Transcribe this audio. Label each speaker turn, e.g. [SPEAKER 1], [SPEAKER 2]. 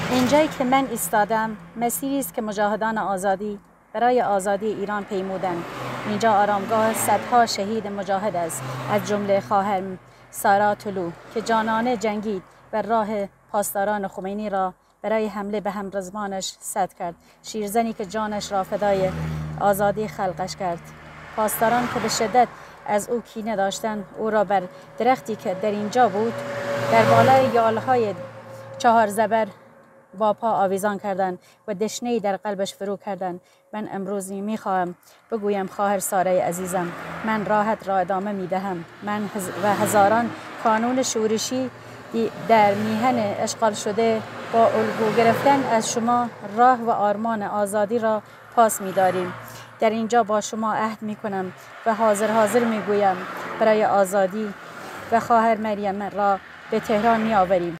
[SPEAKER 1] اینجایی که من ایستادم مسیری است که مجاهدان آزادی برای آزادی ایران پیمودند. اینجا آرامگاه صدها شهید مجاهد است، از جمله خواهرم سارا طلو که جانانه جنگید و راه پاسداران خمینی را برای حمله به همرزمانش سد کرد. شیرزنی که جانش را فدای آزادی خلقش کرد. پاسداران که به شدت از او کینه داشتند، او را بر درختی که در اینجا بود در بالای یالهای 4 زبر با پا آویزان کردند و دشنه‌ای در قلبش فرو کردند. من امروز میخواهم بگویم خواهر سارای عزیزم، من راهت را ادامه میدهم. من و هزاران کانون شورشی در میهن اشغال شده با الگو گرفتن از شما راه و آرمان آزادی را پاس می‌داریم. در اینجا با شما عهد میکنم و حاضر میگویم برای آزادی و خواهر مریم را به تهران میآوریم.